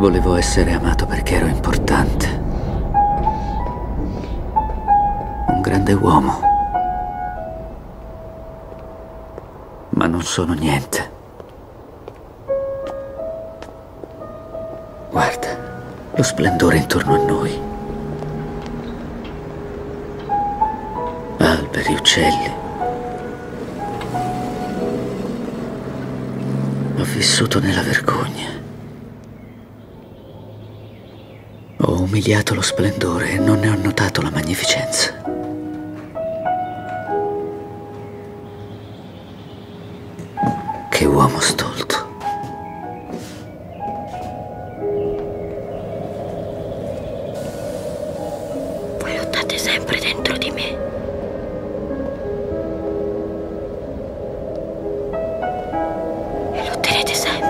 Volevo essere amato perché ero importante. Un grande uomo. Ma non sono niente. Guarda, lo splendore intorno a noi. Alberi, uccelli. Ho vissuto nella vergogna. Ho umiliato lo splendore e non ne ho notato la magnificenza. Che uomo stolto. Voi lottate sempre dentro di me. E lotterete sempre.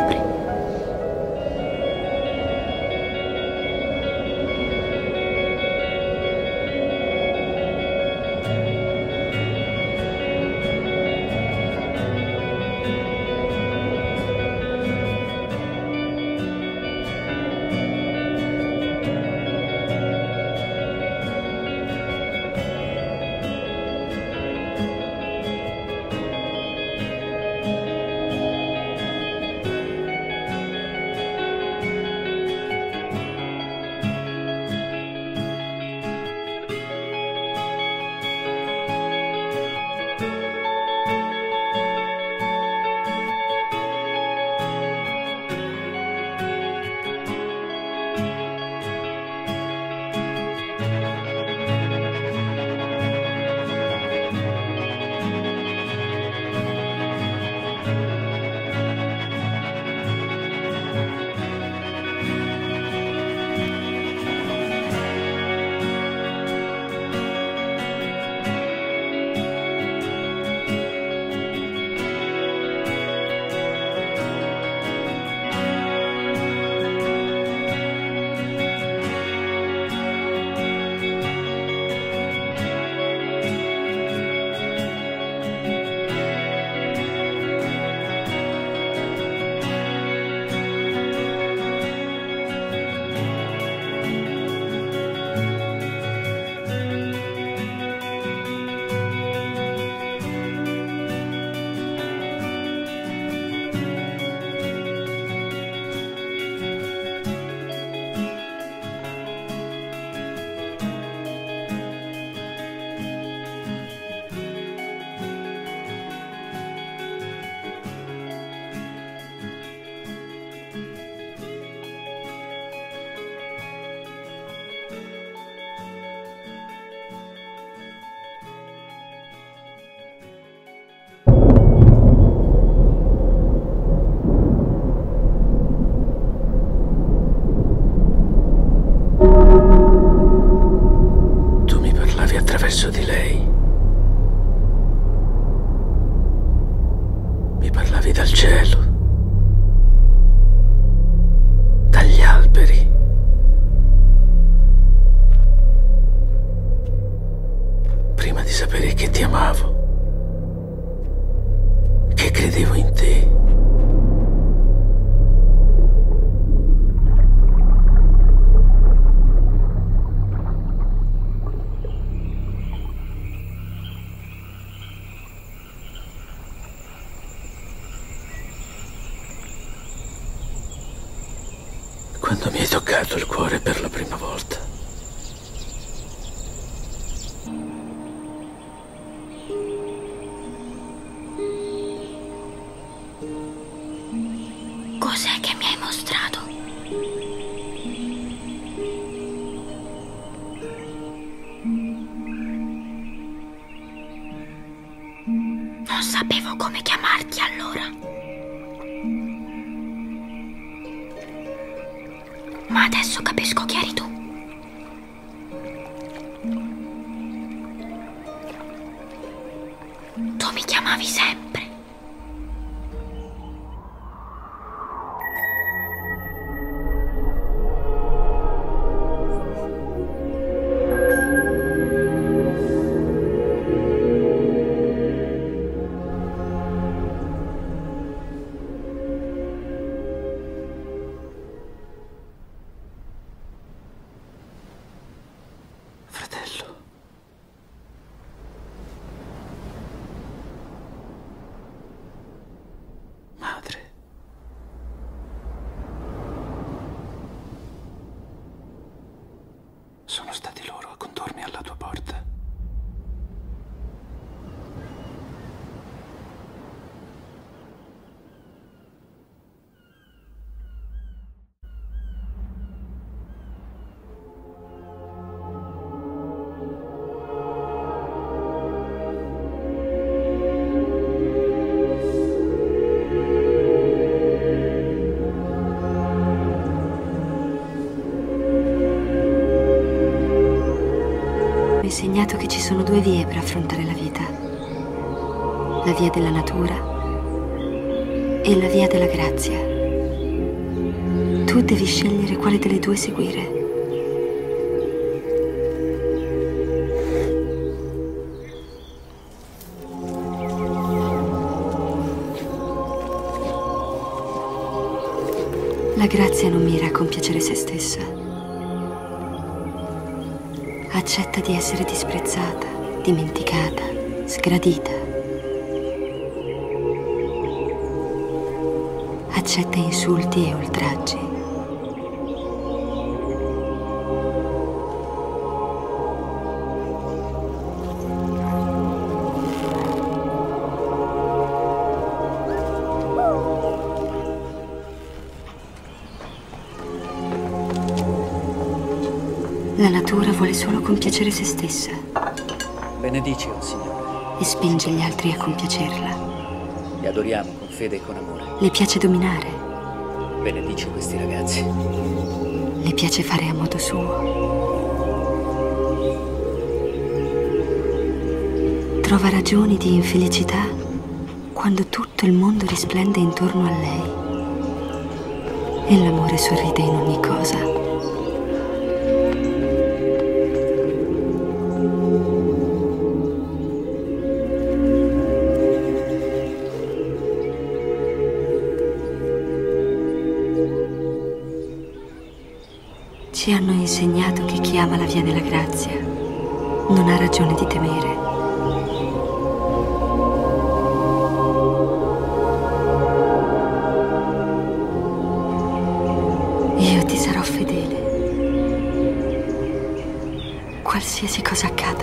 Attraverso di lei. Mi parlavi dal cielo, dagli alberi. Prima di sapere che ti amavo, che credevo in te. Quando mi hai toccato il cuore per la prima volta. Cos'è che mi hai mostrato? Non sapevo come chiamarti allora. Ma adesso capisco chi eri tu. Tu mi chiamavi sempre. sono due vie per affrontare la vita. La via della natura e la via della grazia. Tu devi scegliere quale delle due seguire. La grazia non mira a compiacere se stessa. Accetta di essere disprezzata, dimenticata, sgradita. Accetta insulti e oltraggi. La natura vuole solo compiacere se stessa. Benedici, oh Signore. E spinge gli altri a compiacerla. Li adoriamo con fede e con amore. Le piace dominare. Benedici questi ragazzi. Le piace fare a modo suo. Trova ragioni di infelicità quando tutto il mondo risplende intorno a lei. E l'amore sorride in ogni cosa. Ci hanno insegnato che chi ama la via della grazia non ha ragione di temere. Io ti sarò fedele, qualsiasi cosa accada.